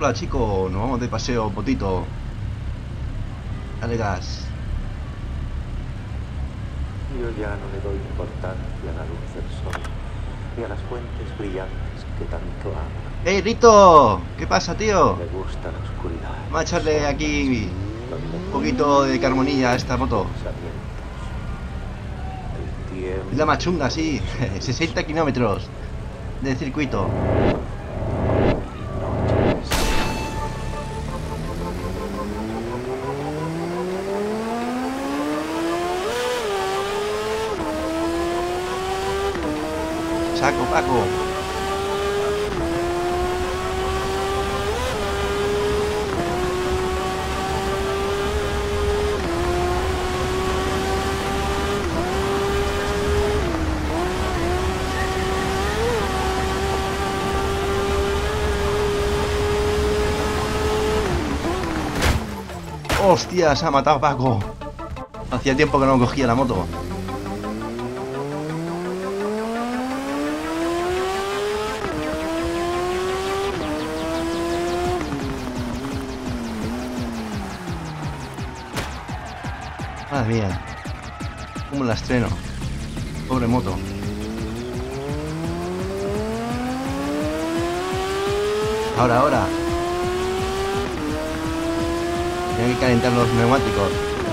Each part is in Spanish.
Hola chico, nos vamos de paseo, potito. Dale gas. Yo ya no le doy importancia a la luz del sol, ni a las fuentes brillantes que tanto amo. ¡Ey, Rito! ¿Qué pasa, tío? Me gusta la oscuridad, Vamos a las echarle sombras, aquí donde un poquito de fluyen carbonilla a esta mis moto. pensamientos. El Es la más tiempo chunga, sí. y 60 kilómetros de circuito. noches. Saco, Paco. ¡Hostia! Se ha matado Paco. Hacía tiempo que no cogía la moto. Madre mía. ¿Cómo la estreno? Pobre moto. Ahora. Tienen que calentar los neumáticos.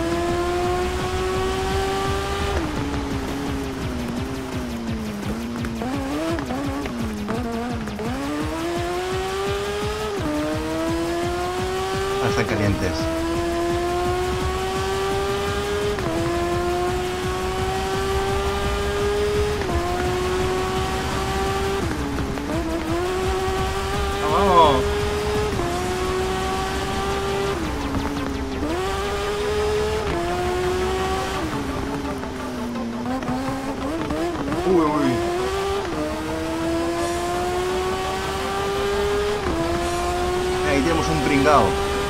Ahora están calientes. ¡Vamos! Uy. Ahí tenemos un pringao.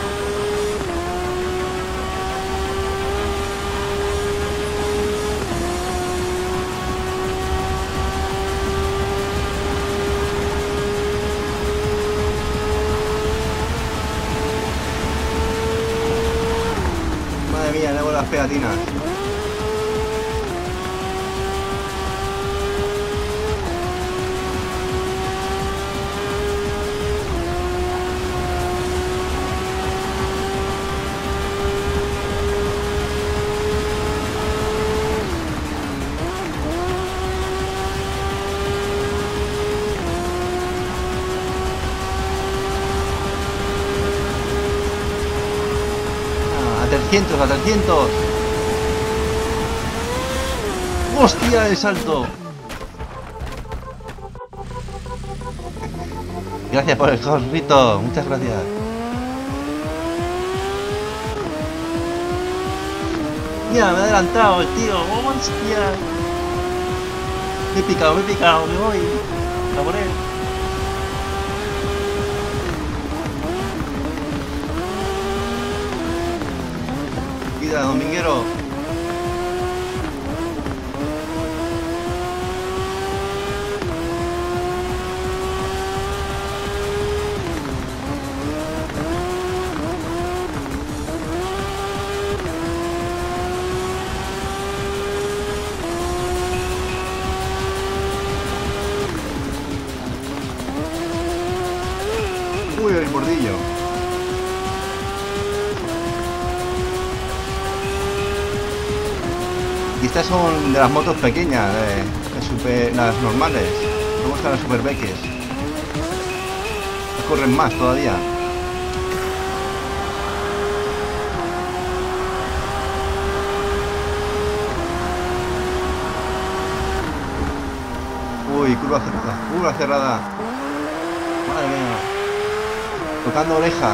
Madre mía, le hago las pegatinas. A 300, a 300. ¡Hostia, el salto! Gracias por el host, Rito. Muchas gracias. Mira, me ha adelantado el tío. ¡Hostia! Me he picado, me voy. A por él. Cuida, dominguero. Uy, el bordillo. Y estas son de las motos pequeñas, las normales. Luego están las super beques. Corren más todavía. Uy, curva cerrada. Curva cerrada. Madre mía. Tocando oreja.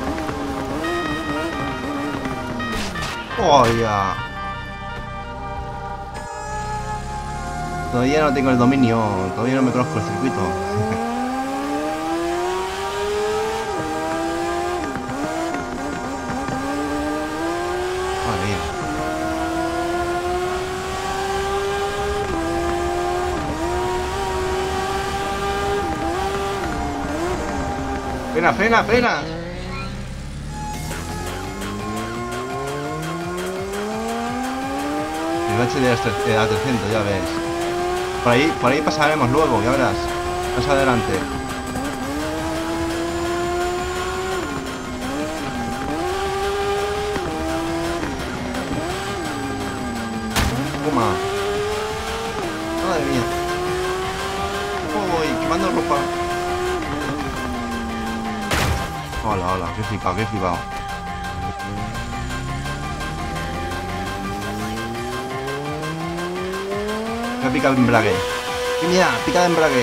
¡Oh, ya! Todavía no tengo el dominio, todavía no me conozco el circuito. Madre mía. Frena, frena, frena. El bache de a 300, ya ves. Por ahí pasaremos luego, ya verás. Más adelante. Toma. Madre mía. Uy, quemando ropa. Hola, hola, qué flipado, qué flipado. Me ha picado el embrague. Y mira, pica de embrague.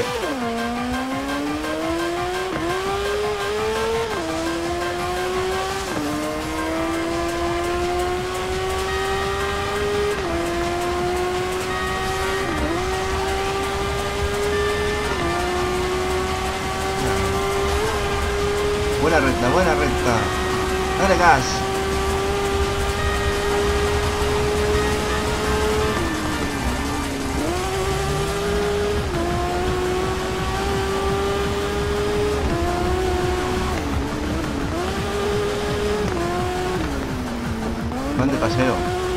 Buena recta, buena recta. Dale gas. Van de paseo.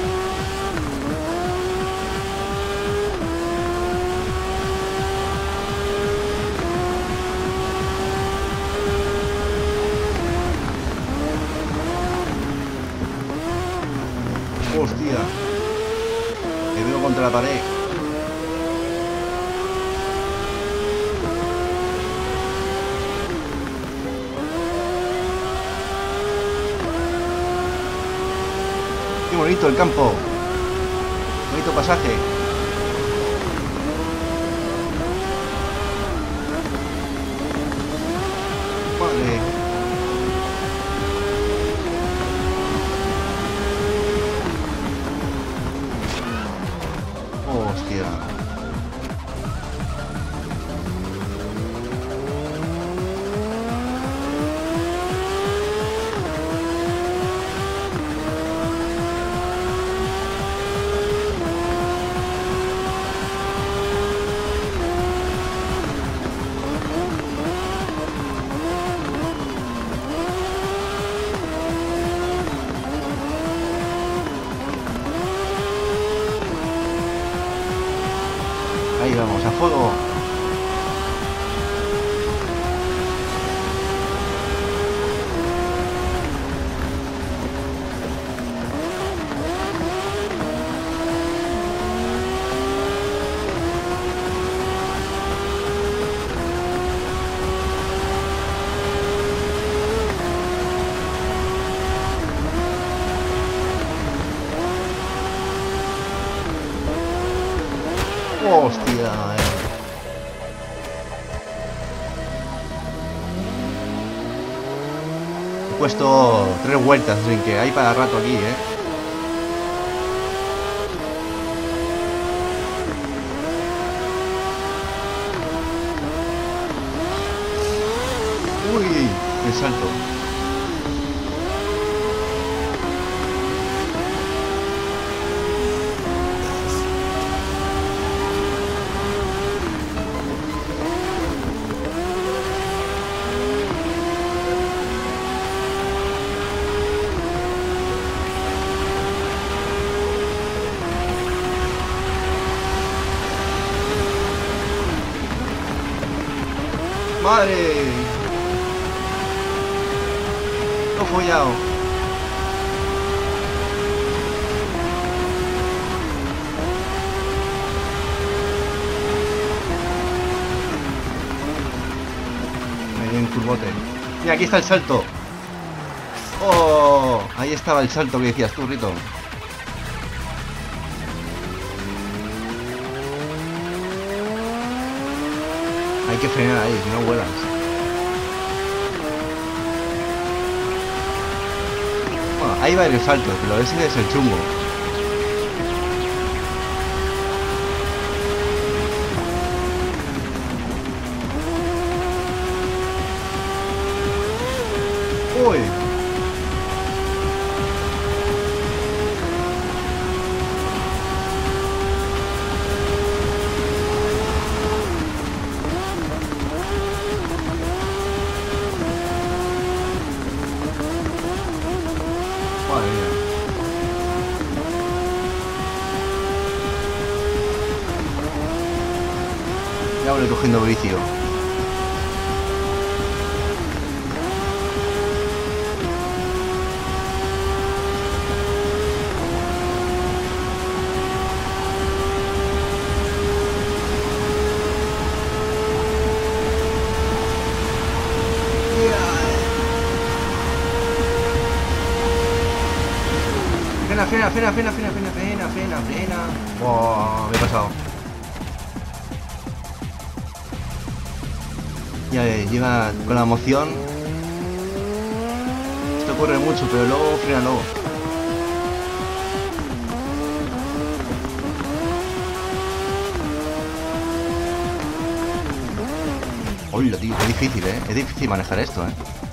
Hostia. Que veo contra la pared. Qué bonito el campo. Bonito pasaje. Madre. Hostia. Ahí vamos, a fuego. Hostia, He puesto 3 vueltas, así que hay para rato aquí, Uy, el salto. ¡Madre! ¡Lo he follado! Ahí en curbote. Mira, aquí está el salto. ¡Oh! Ahí estaba el salto que decías tú, Rito. Hay que frenar ahí, si no vuelas. Bueno, hay varios saltos, pero ese es el chungo. Uy. Madre mía. Ya voy cogiendo vicio. Frena. Wow, me he pasado. Ya llega con la emoción. Esto corre mucho, pero luego frena luego. Hola, tío, es difícil, es difícil manejar esto,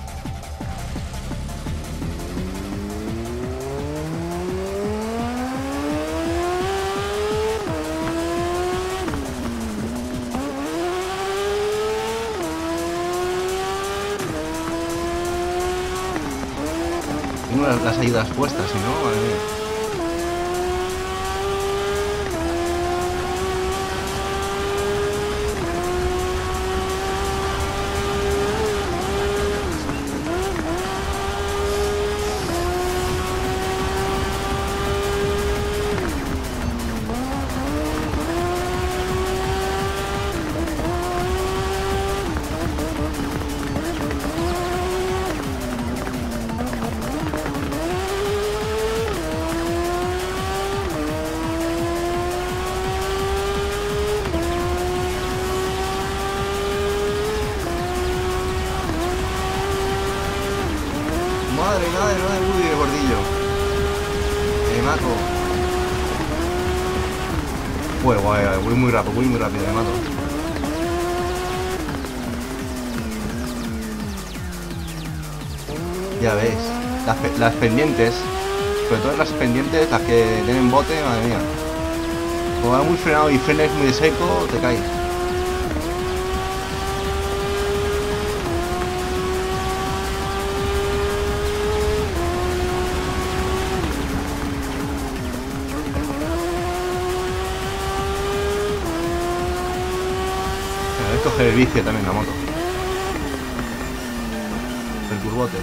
Tengo las ayudas puestas, si no, madre mía. Madre, no de Woody de gordillo. Me mato. Voy muy rápido, me mato. Ya ves, las pendientes, sobre todo las pendientes, las que tienen bote, madre mía. Como va muy frenado y frenes muy de seco, te caes. Coger el vicio también la moto. El curvote.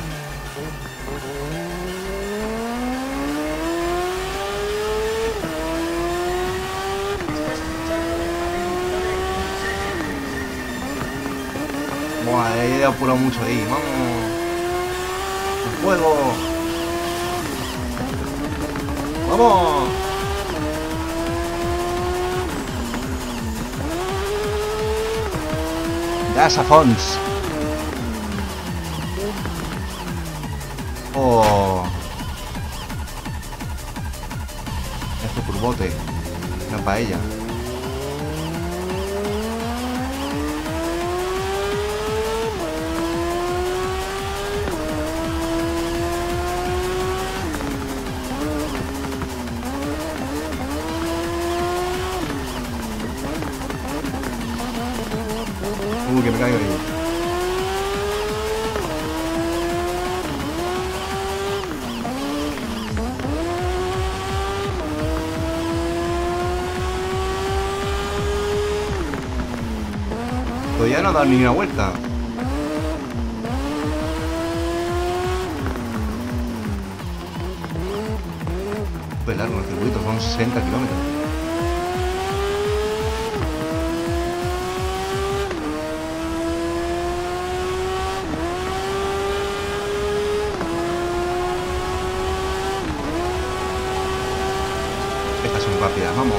Buah, he apurado mucho ahí, vamos. ¡El fuego! ¡Vamos! Gas a fons. Oh. Este curvote. Una paella. Que me caigo ahí. Todavía no ha dado ni una vuelta. Pues largo el circuito, son 60 kilómetros. Estas son rápidas, vamos.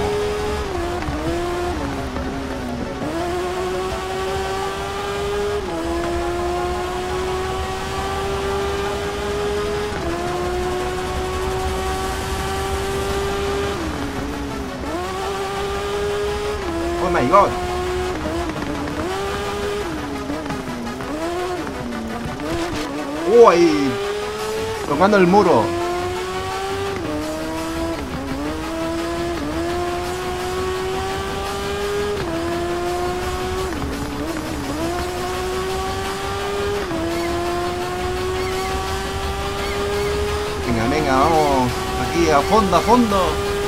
Oh my god. ¡Uy! Tocando el muro. Venga, venga, vamos. Aquí, a fondo, a fondo.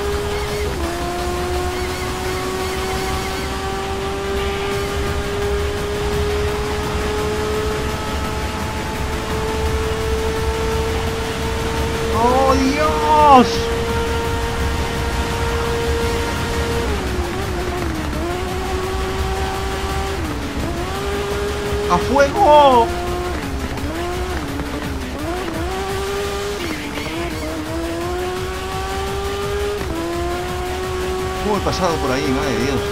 ¡Oh, Dios! ¡A fuego! ¿Cómo he pasado por ahí? Madre de Dios.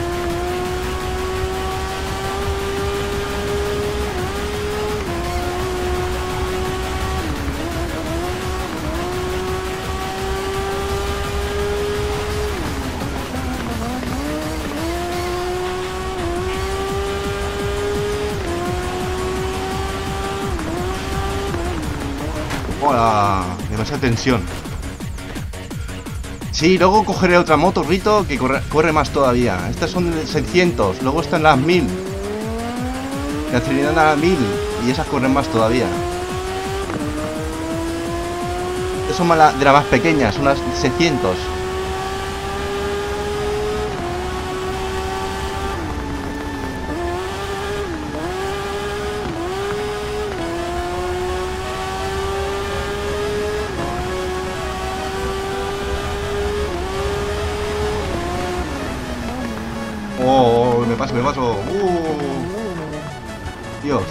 Hola, demasiada tensión. Sí, luego cogeré otra moto, Rito, que corre más todavía. Estas son de 600, luego están las 1000. Que aceleran a las 1000 y esas corren más todavía. Estas son de las más pequeñas, son las 600. Oh, me paso, me paso. Dios.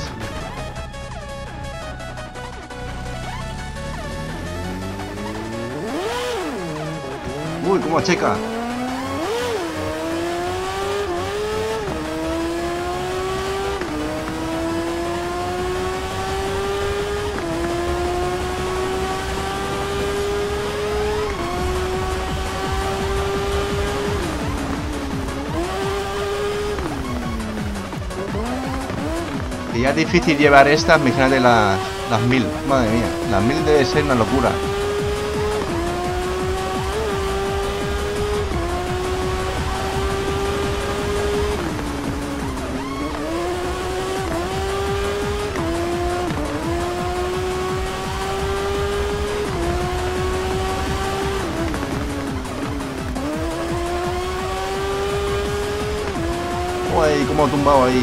Uy, cómo checa. Que ya es difícil llevar estas, imagínate las 1000. Madre mía, las 1000 debe ser una locura. Uy, cómo ha tumbado ahí.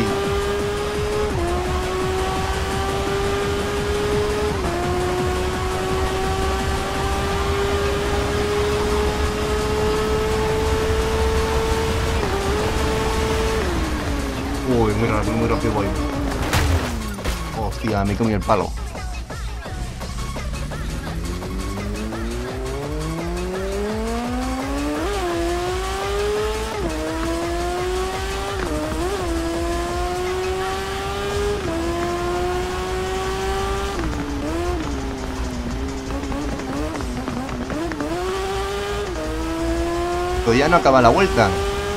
Uy, muy rápido voy. Hostia, me comí el palo. Todavía no acaba la vuelta.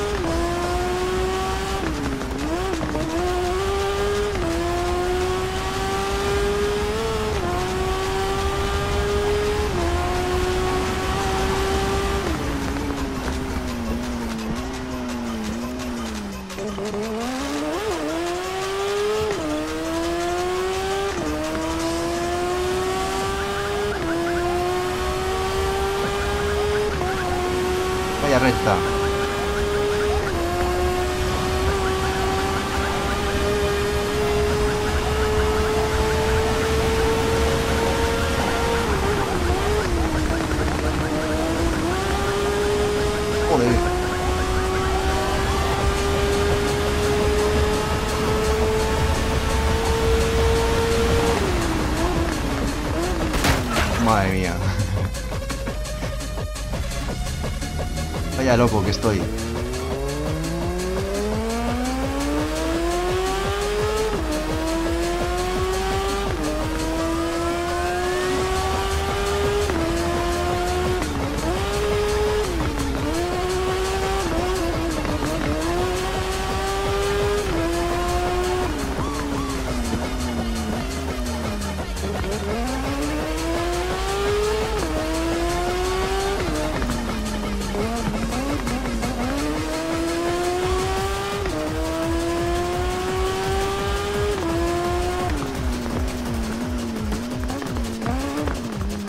Vaya recta. Joder. Madre mía. Vaya loco que estoy.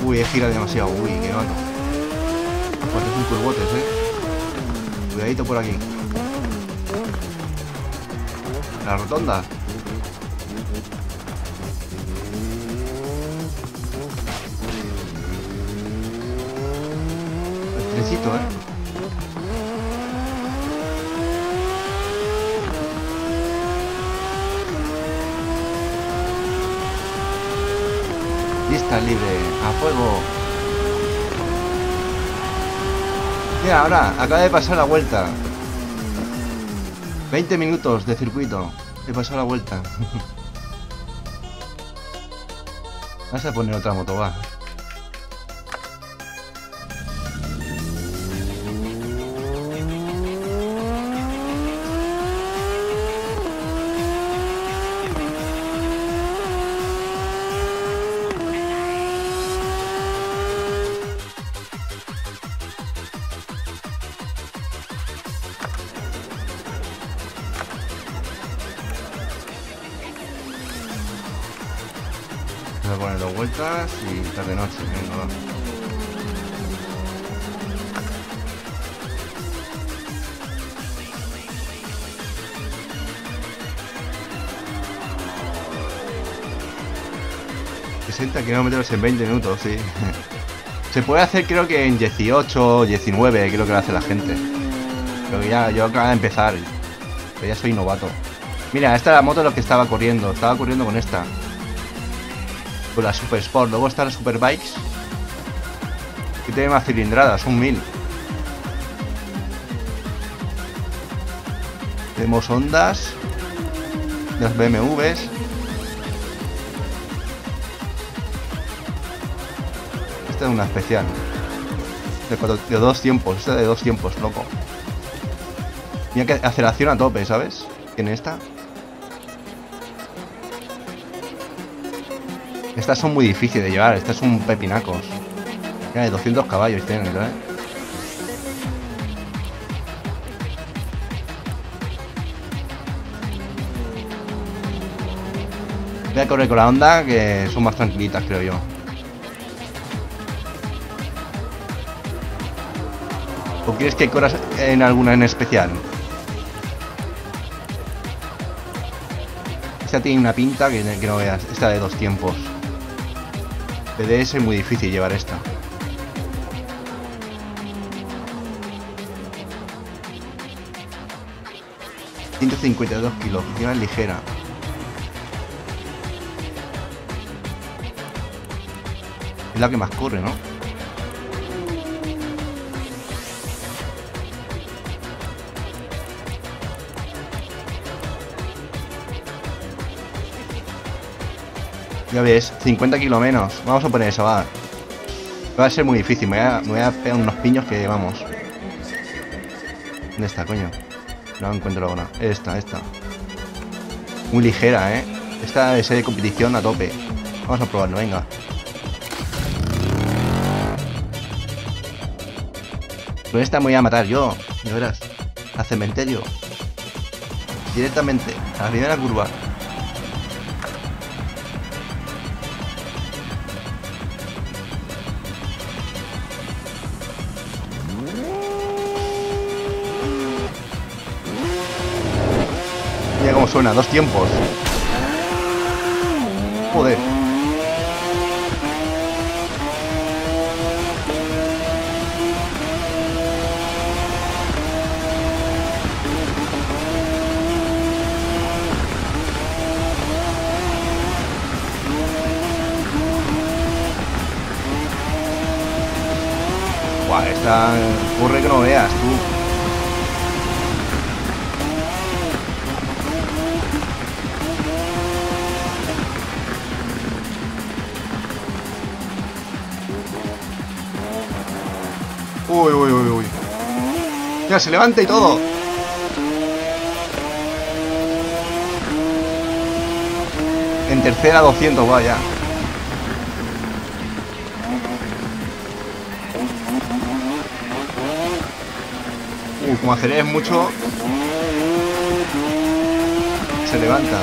Uy, he girado demasiado. Uy, qué malo. Pues es un turbotes, Cuidadito por aquí. La rotonda. El trencito, Lista libre, a fuego. Mira, ahora, acaba de pasar la vuelta. 20 minutos de circuito. He pasado la vuelta. Vamos a poner otra moto, va. Voy a poner 2 vueltas y tarde noche. Venga, va. ...60 kilómetros en 20 minutos, sí. Se puede hacer creo que en 18, 19, creo que lo hace la gente. Pero ya, yo acabo de empezar. Pero ya soy novato. Mira, esta es la moto de lo que estaba corriendo. Estaba corriendo con esta. Con la Super Sport. Luego está la Super Bikes, que tiene más cilindradas, son 1000. Tenemos Hondas, las BMWs. Esta es una especial. De 2 tiempos. Esta de 2 tiempos, loco. Mira que aceleración a tope, ¿sabes? En esta. Estas son muy difíciles de llevar, estas son pepinacos. Mira, de 200 caballos tienen, ¿sabes? Voy a correr con la Honda, que son más tranquilitas, creo yo. ¿O quieres que corras en alguna en especial? Esta tiene una pinta que no veas. Esta de 2 tiempos. PDS es muy difícil llevar esta. ...152 kilos, encima es ligera. Es la que más corre, ¿no? Ya ves, 50 kilos menos. Vamos a poner eso, va. Va a ser muy difícil, me voy a pegar unos piños que vamos. ¿Dónde está, coño? No encuentro ahora. Esta. Muy ligera, Esta es de competición a tope. Vamos a probarlo, venga. Con esta me voy a matar yo, ya verás. Al cementerio. Directamente, a la primera curva. Mira cómo suena, 2 tiempos. Joder. Buah, esta corre que no veas, tú. Uy. Ya se levanta y todo. En tercera 200, vaya. Como aceleres mucho, se levanta.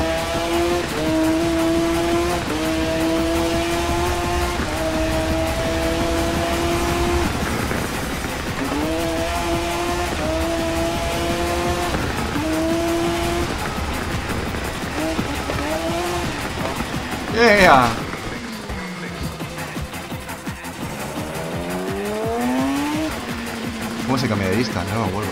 ¿Cómo se cambia de vista? No me acuerdo.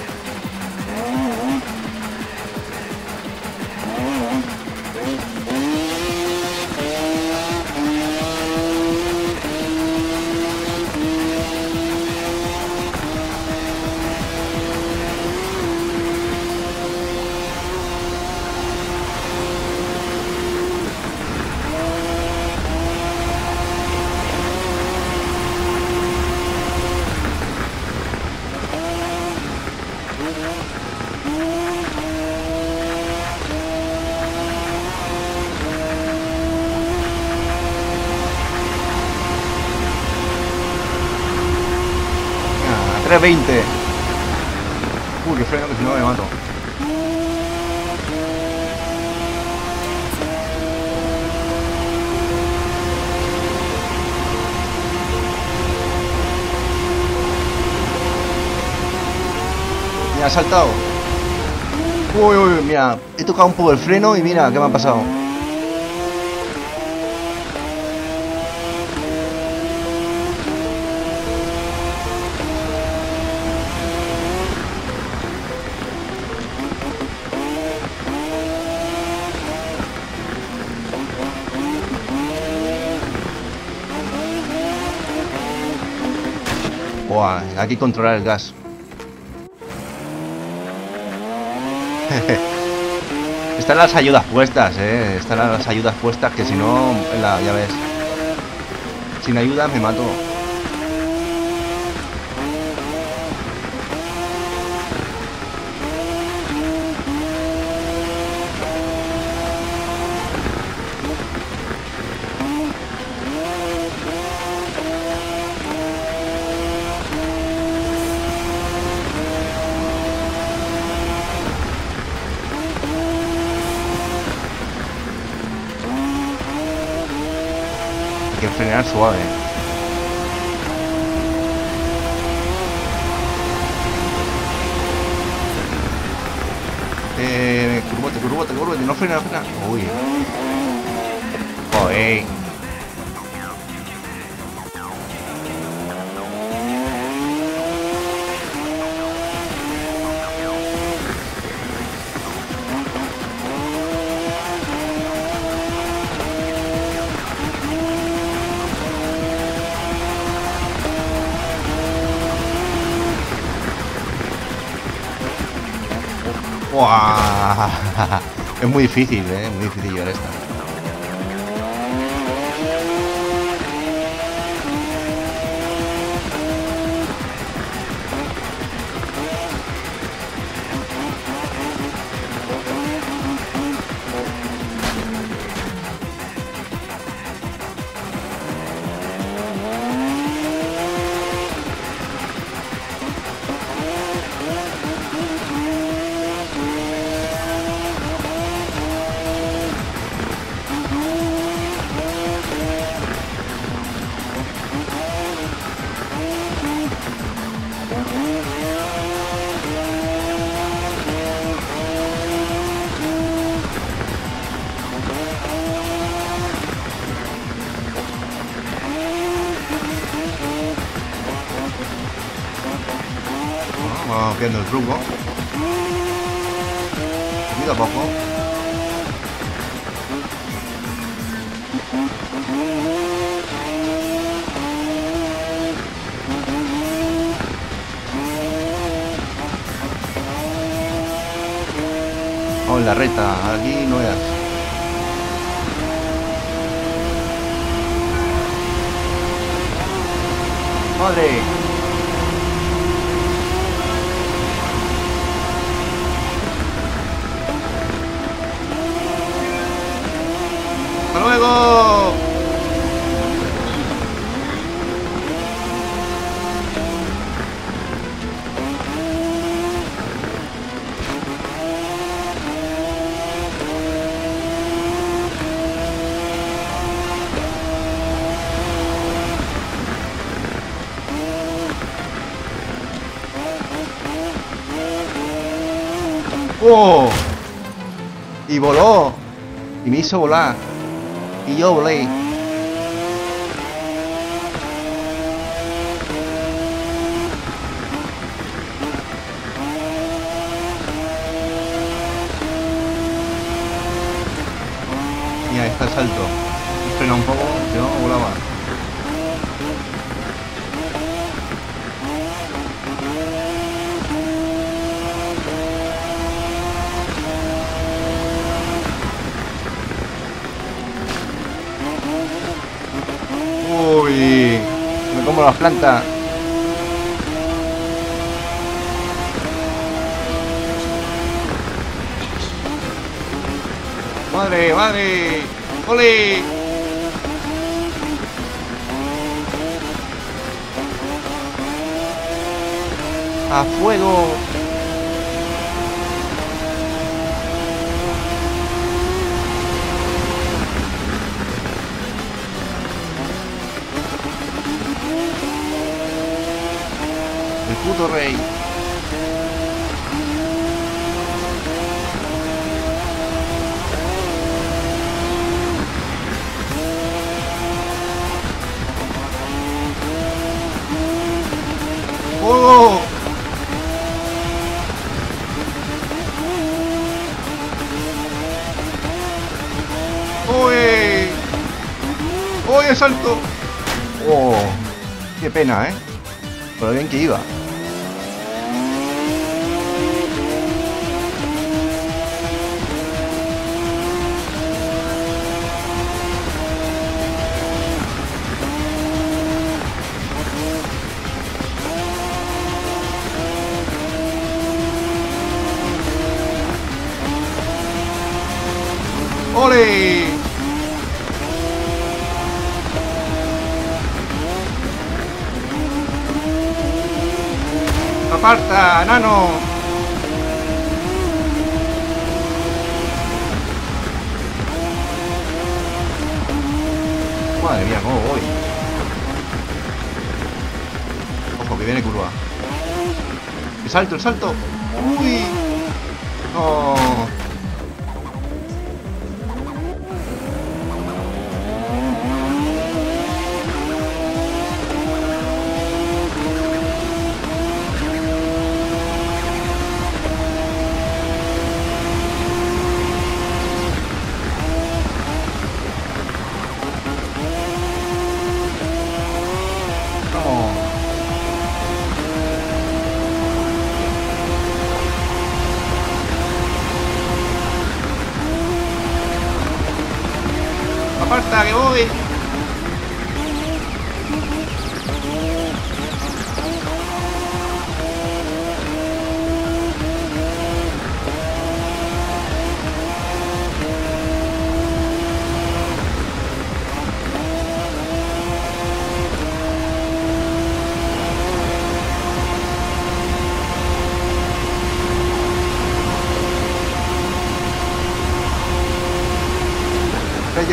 Ah, 320. Uy, que freno, que si no me mato. Me ha saltado. Uy, uy, mira, he tocado un poco el freno y mira, ¿qué me ha pasado? Buah, hay que controlar el gas. Están las ayudas puestas, están las ayudas puestas, que si no, ya ves. Sin ayuda me mato. Hay que frenar suave. Curvote, no frena. Uy. Joder. ¡Buah! Es muy difícil, muy difícil llevar esta. Vamos viendo el truco. Poquito a poco. Vamos en la recta, aquí no veas. ¡Madre! ¡Hasta luego! ¡Oh! Y voló. Y me hizo volar. Y yo volé. molaba. Uy, me como las plantas. Madre, madre. ¡Ole! ¡A fuego! El puto rey. ¡Oh! ¡Oye! ¡Oye, salto! ¡Oh! ¡Qué pena, Por lo bien que iba. ¡Ole! ¡Aparta, nano! Madre mía, cómo voy. Ojo, que viene curva. ¡El salto, el salto! ¡Uy! ¡No! ¡Aparta, que voy! ¡6:19!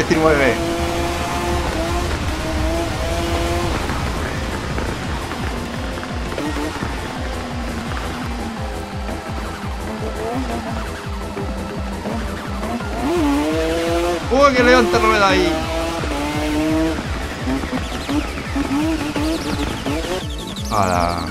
¡Uy, que levanta la rueda ahí! ¡Hala!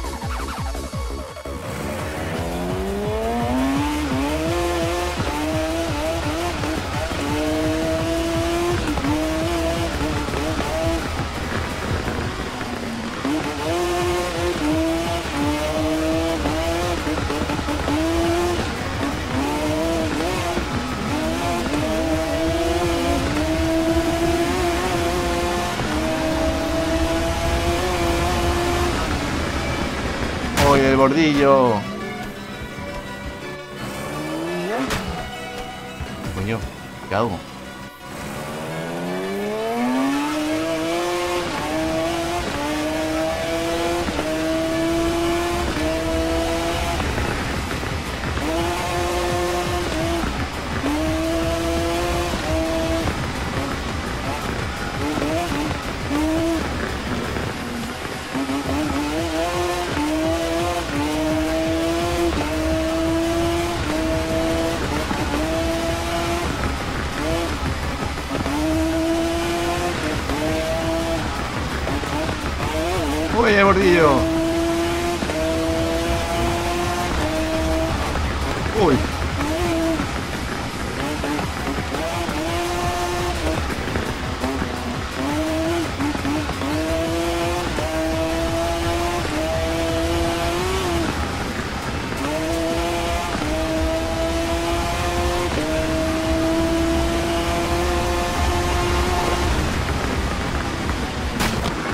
¡Uy, el bordillo! Coño, ¿qué hago? ¡Oye, bordillo! ¡Uy!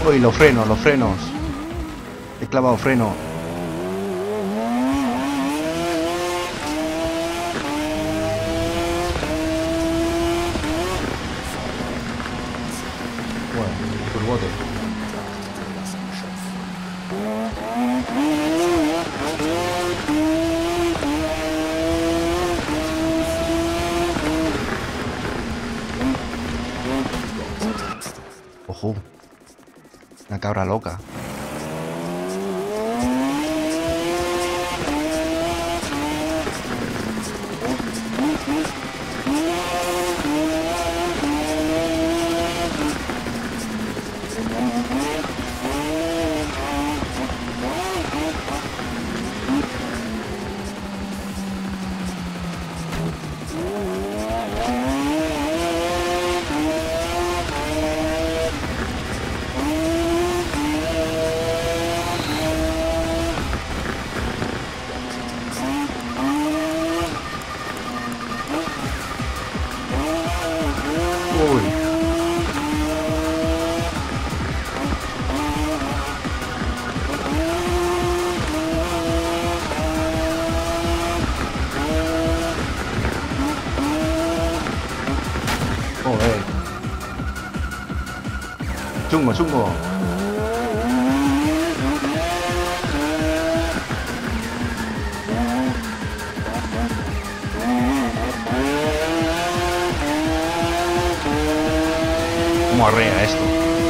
Uy, los frenos, los frenos. He clavado freno. Bueno, turbote. Ojo. Una cabra loca. Uy. Joder. Chungo, chungo. ¿Cómo arrea esto?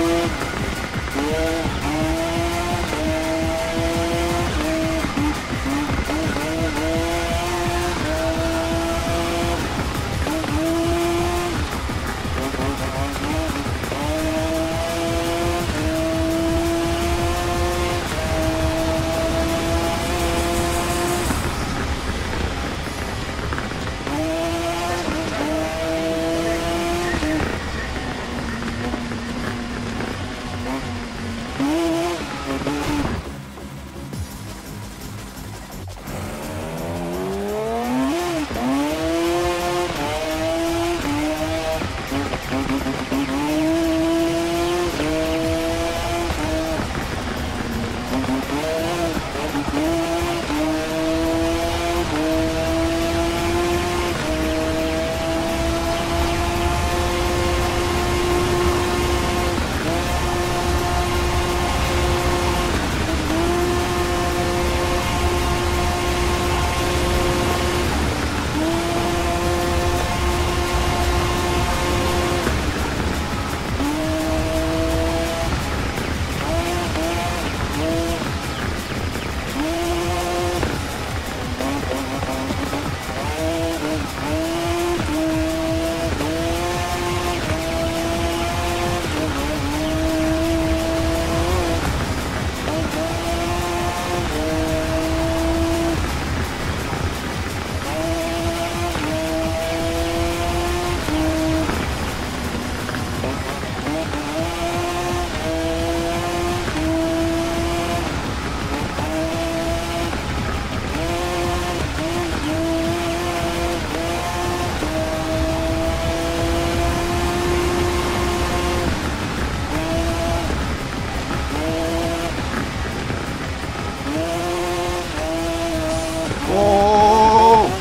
¡Oh!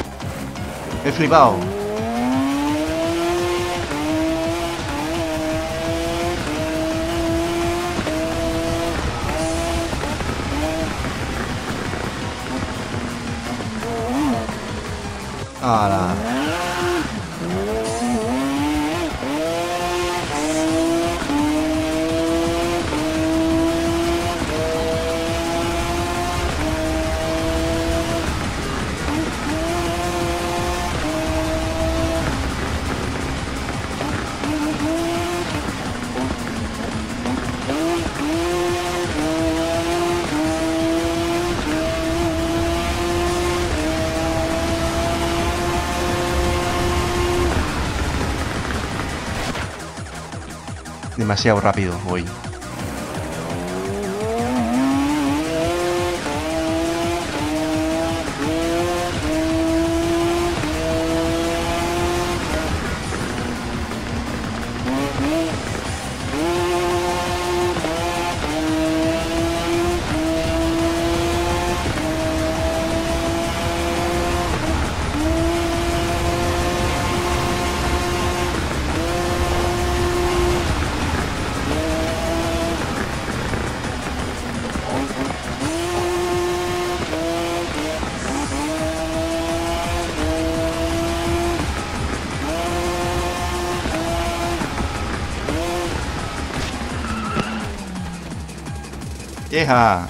He flipado. ¡Hala! Demasiado rápido hoy. ¡Hija!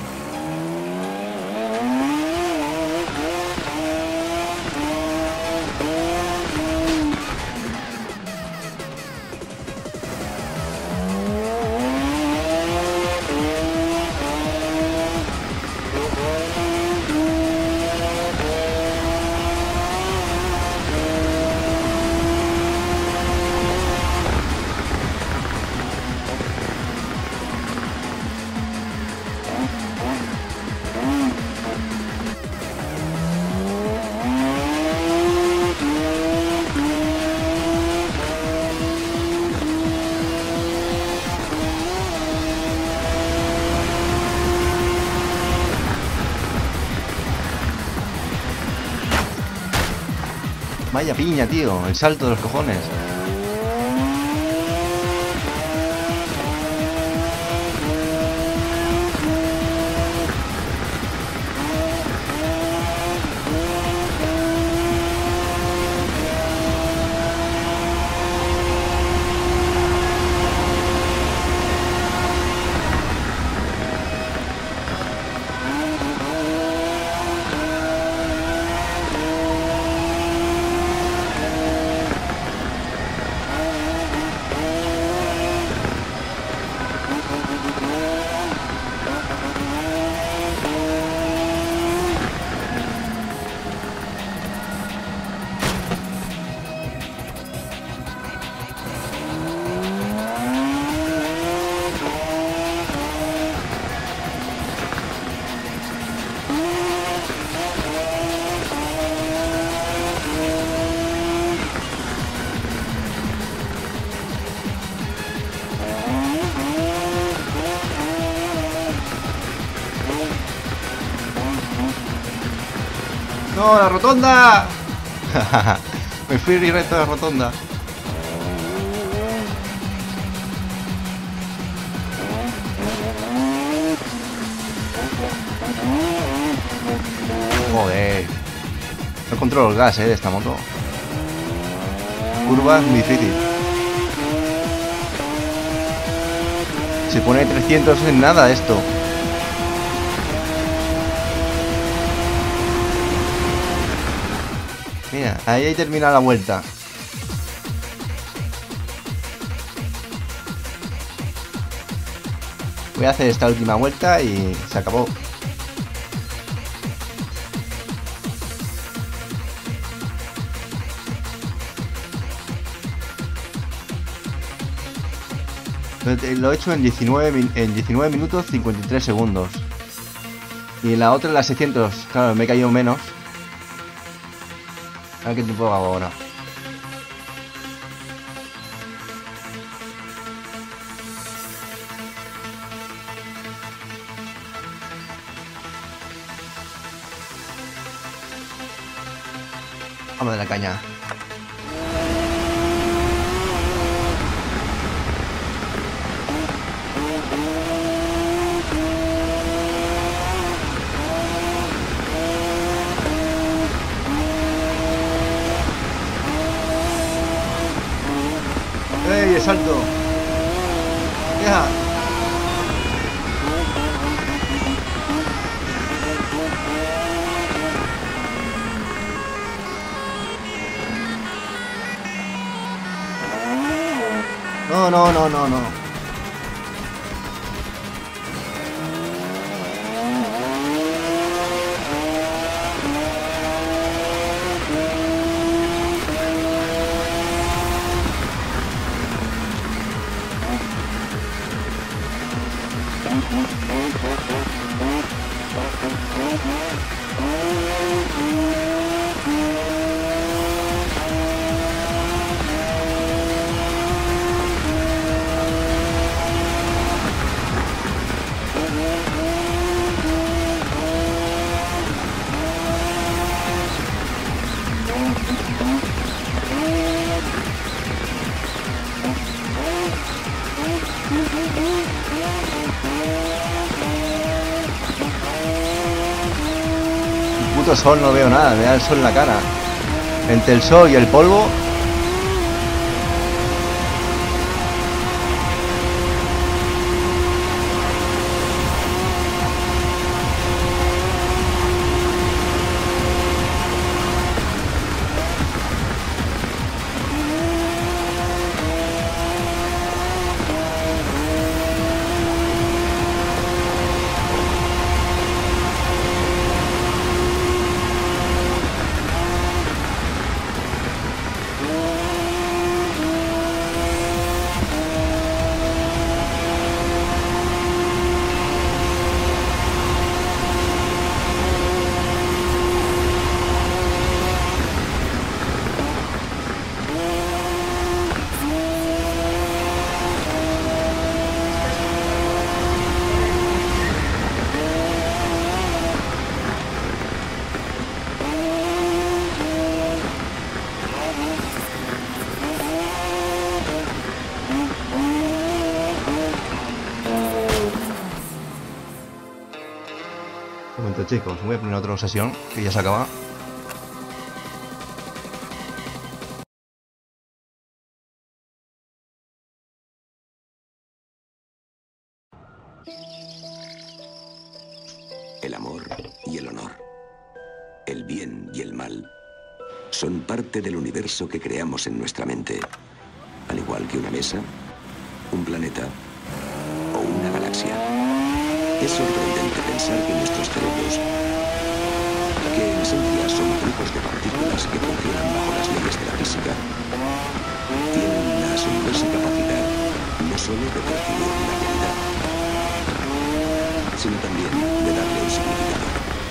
Vaya piña, tío. El salto de los cojones. ¡No, la rotonda! Me fui directo a la rotonda. Joder. No controlo el gas, de esta moto. Curva muy difícil. Se pone 300 en nada esto. Mira, ahí termina la vuelta. Voy a hacer esta última vuelta y se acabó. Lo he hecho en 19 minutos 53 segundos. Y en la otra, en las 600, claro, me he caído menos. A ver qué tiempo hago ahora. Vamos de la caña. ¡Ey, el salto! ¡Ya! No, no, no, no, no. El sol no veo nada, me da el sol en la cara. Entre el sol y el polvo. Un momento, chicos, voy a poner otra sesión que ya se acaba. El amor y el honor, el bien y el mal, son parte del universo que creamos en nuestra mente, al igual que una mesa, un planeta o una galaxia. Es sorprendente pensar que nuestros cerebros, que en esencia son grupos de partículas que funcionan bajo las leyes de la física, tienen la asombrosa capacidad no solo de percibir la realidad, sino también de darle un significado.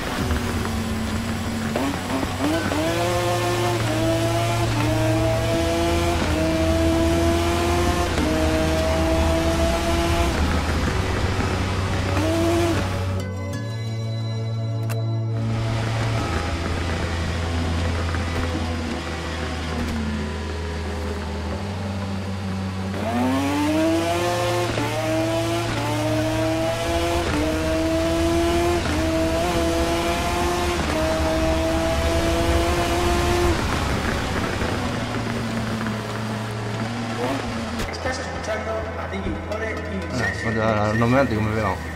No me antes que me he pegado.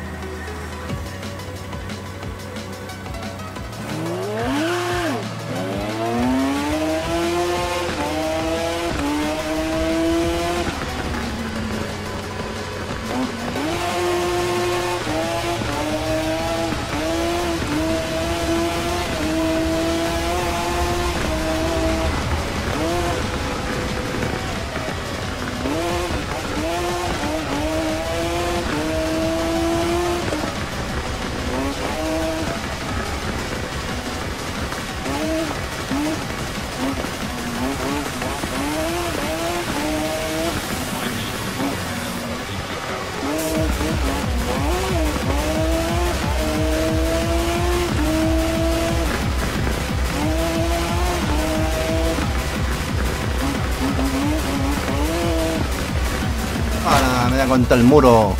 Me da contra el muro.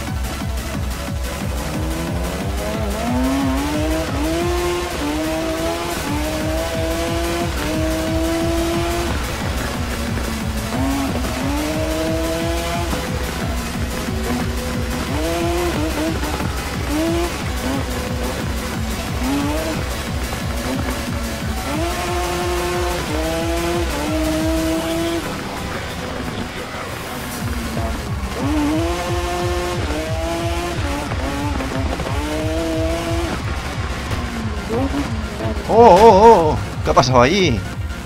¡Oh! ¿Qué ha pasado allí?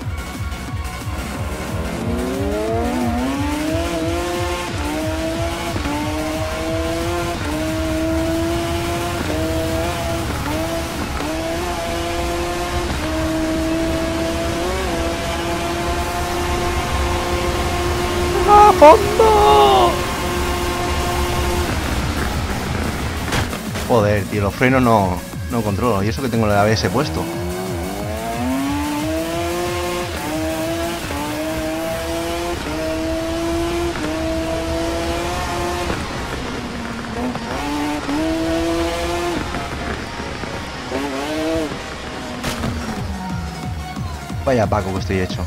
¡A fondo! Joder, tío, los frenos no controlo. Y eso que tengo el ABS puesto. Vaya Paco que estoy hecho.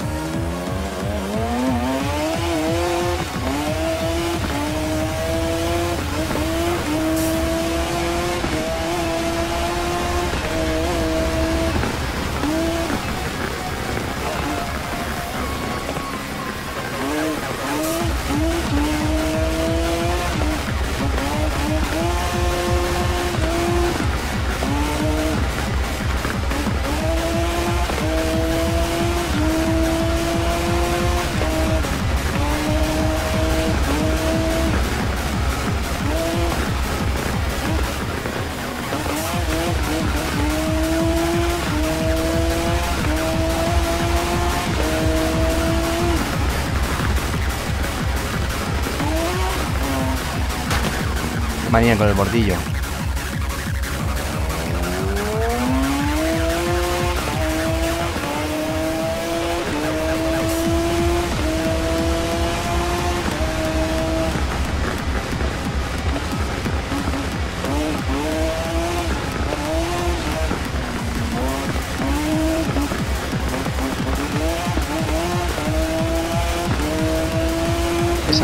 Manía con el bordillo.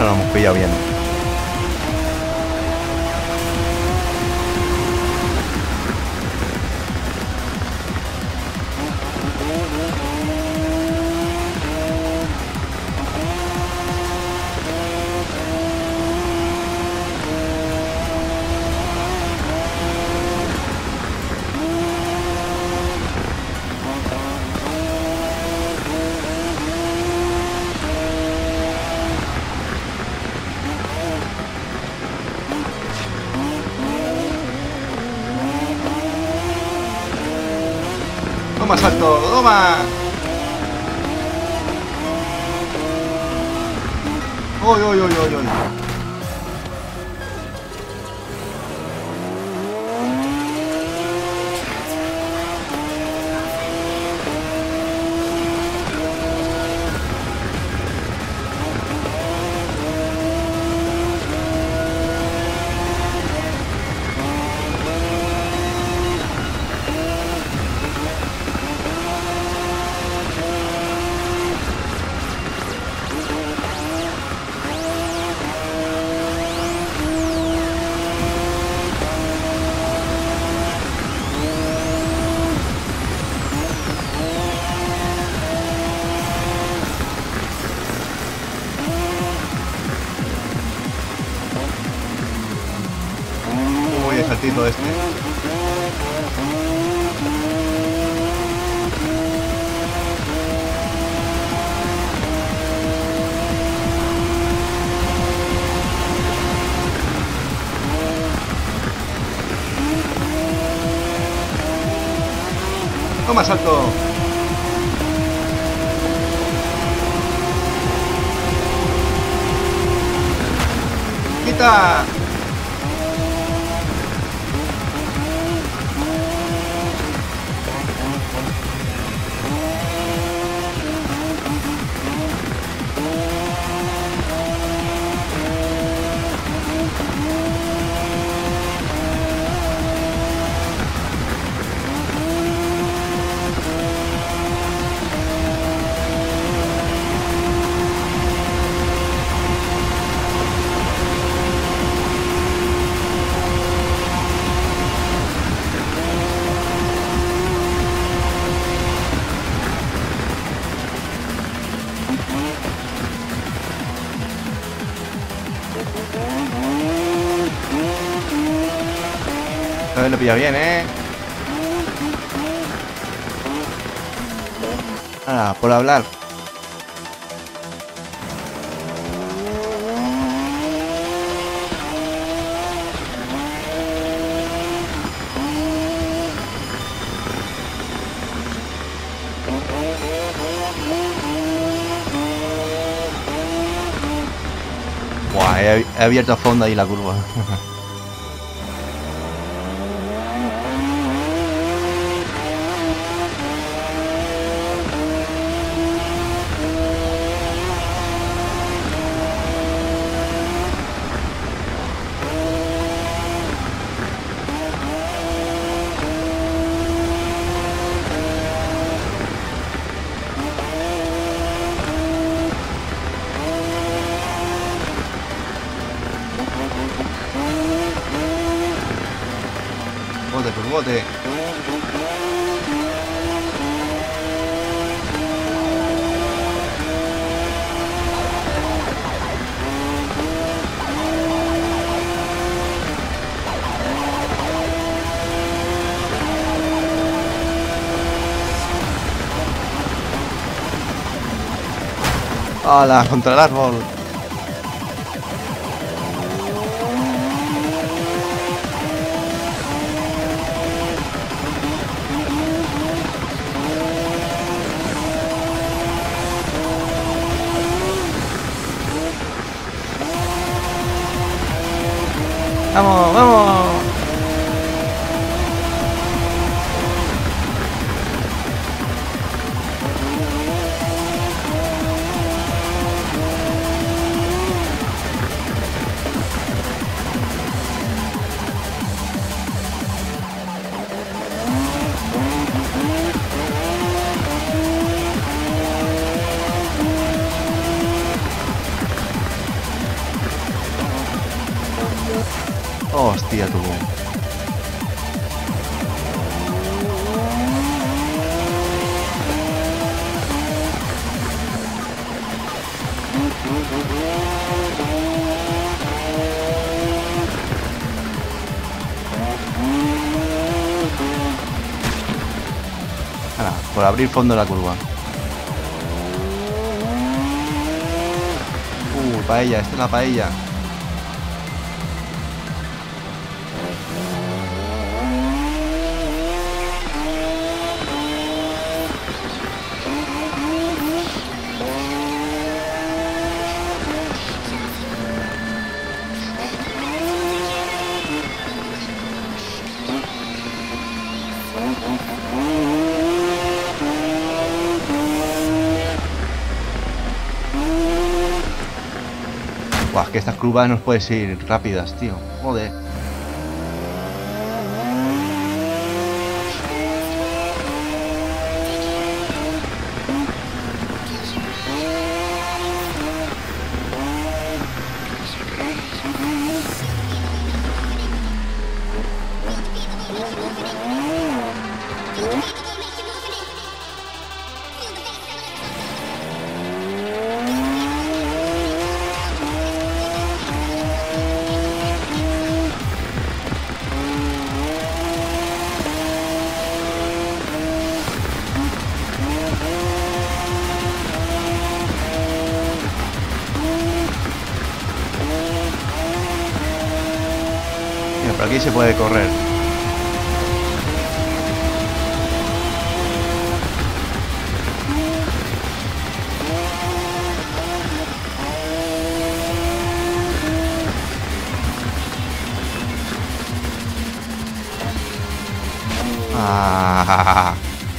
lo hemos pillado bien. ¡Toma, salto! ¡Toma! ¡Uy, uy, uy, uy, uy! Uy, el saltito este. ¡Toma, salto! ¡Quita! A ver, lo pilla bien, ¿eh? Ah, por hablar. Buah, he abierto a fondo ahí la curva. Bote por bote. ¡Hala! Contra el árbol. ¡Vamos, vamos! Hostia, tú. Ahora, por abrir fondo en la curva. Paella, esta es la paella. Buah, es que estas curvas no puedes ir rápidas, tío. Joder. Mira, por aquí se puede correr. Ah.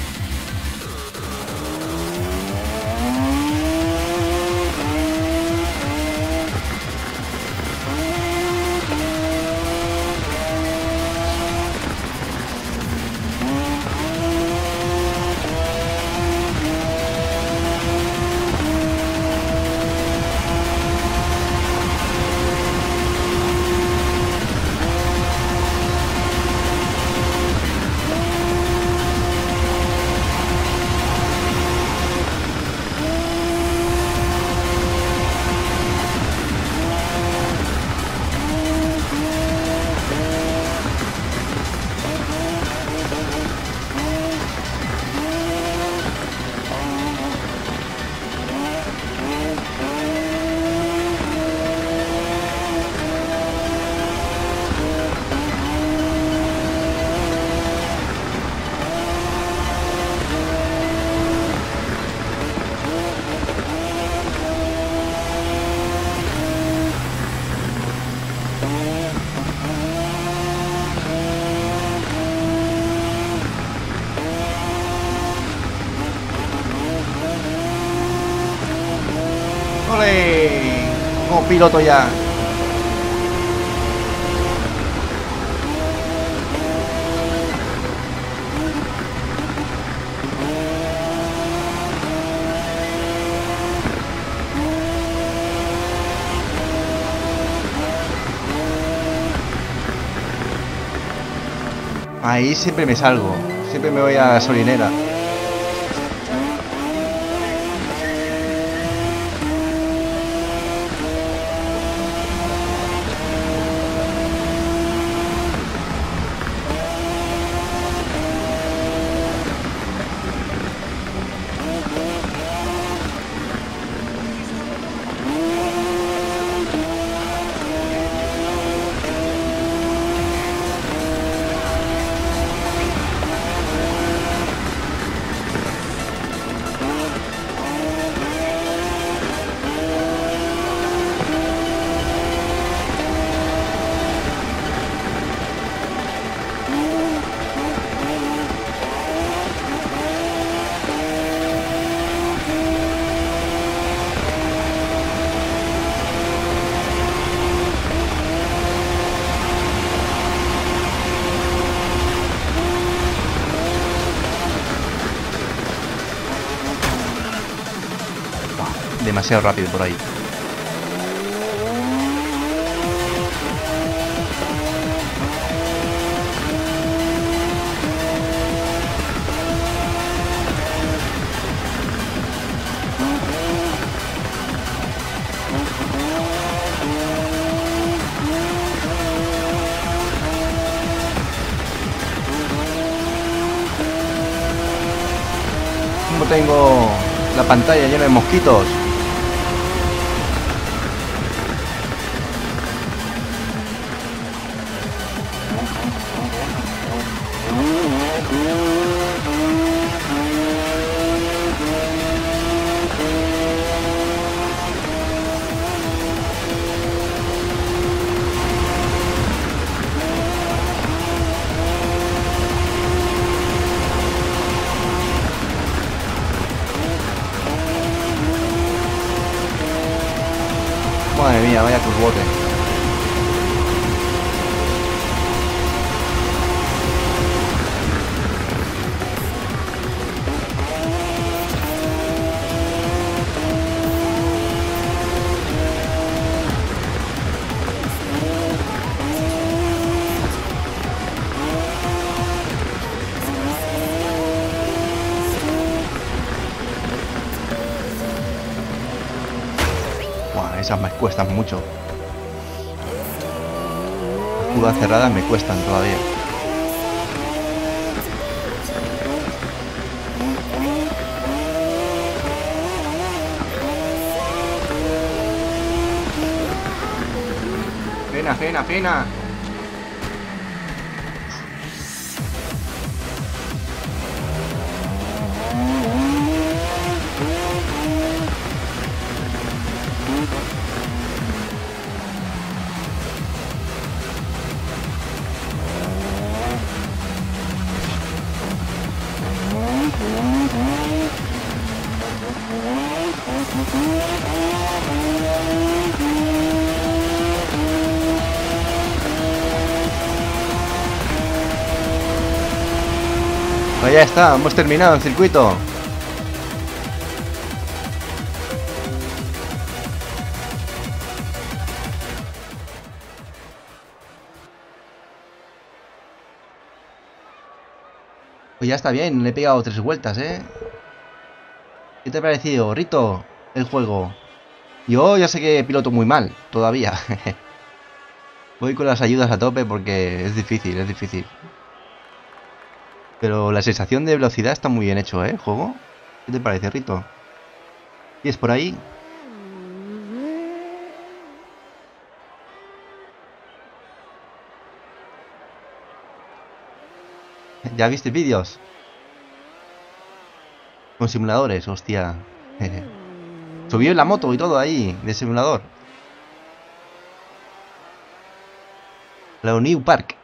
¡Ole! Como piloto ya. Ahí siempre me salgo. Siempre me voy a la gasolinera. Demasiado rápido por ahí. mismo tengo la pantalla llena de mosquitos. Madre mía, vaya curvote. Buah, esas me cuestan mucho. Las curvas cerradas me cuestan todavía. Frena, frena, frena. Pues ya está, hemos terminado el circuito. Pues ya está bien, le he pegado 3 vueltas, ¿eh? ¿Qué te ha parecido, Rito, el juego? Yo ya sé que piloto muy mal, todavía. Voy con las ayudas a tope porque es difícil, es difícil. Pero la sensación de velocidad está muy bien hecho, ¿eh? El juego. ¿Qué te parece, Rito? ¿Y es por ahí? ¿Ya viste vídeos? Con simuladores, hostia. Subió en la moto y todo ahí, de simulador. La New Park.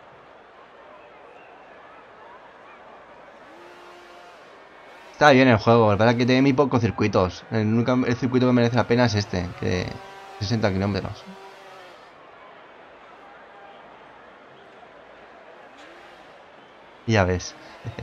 Está bien el juego, la verdad que tiene muy pocos circuitos. El circuito que merece la pena es este, que 60 kilómetros. Ya ves.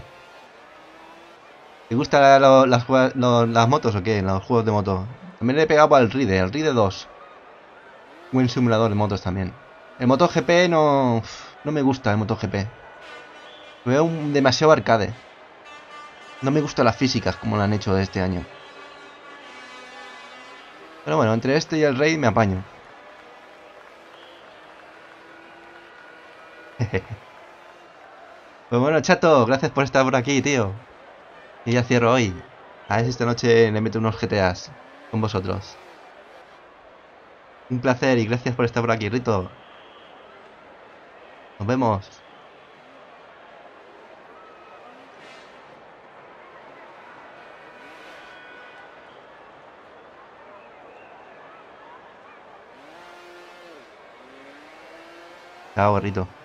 ¿Te gustan las motos o qué? Los juegos de moto. También le he pegado al el Ride 2. Buen simulador de motos también. El MotoGP no me gusta el MotoGP. Lo veo demasiado arcade. No me gustan las físicas como lo han hecho de este año. Pero bueno, entre este y el Raid me apaño. Pues bueno, chato, gracias por estar por aquí, tío. Y ya cierro hoy. A ver si esta noche le meto unos GTAs con vosotros. Un placer y gracias por estar por aquí, Rito. Nos vemos. Chao, Rito.